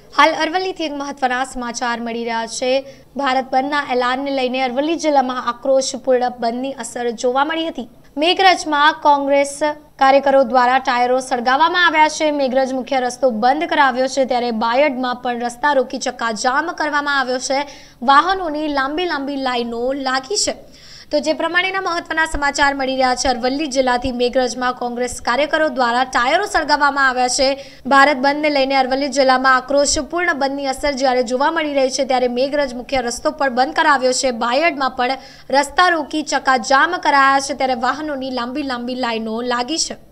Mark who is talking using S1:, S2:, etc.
S1: हाल अरवली थी एक महत्वना समाचार मળી રહ્યા છે। भारत बंधना एलानने लईने अरवली जिल्लामां आक्रोशपूर्ण बंधनी असर जोवा मળી હતી। मेघरजमां कांग्रेस कार्यकरो द्वारा टायरो सळगाववामां આવ્યા છે। मेघरज मुख्य रस्तो बंध कराव्यो છે त्यारे बायडमां पण रस्ता रोकी चक्काजाम करवामां આવ્યો છે। वाहनोनी लांबी लाइनो लागी છે। तो जे प्रमाणेना महत्वना समाचार मળી રહ્યા છે। अरवली जिल्लाथी मेघरजमां कांग्रेस कार्यकरो द्वारा टायरो सळगाववामां આવ્યા છે। भारत बंधने लईने अरवली जिल्लामां आक्रोशपूर्ण बंधनी असर ज्यारे जोवा मળી रही છે त्यारे मेघरज मुख्य रस्तो पण बंध कराव्यो છે। बायडमां पण रस्ता रोकी चक्काजाम कराया છે त्यारे वाहनोनी लांबी लाइनो लागी છે।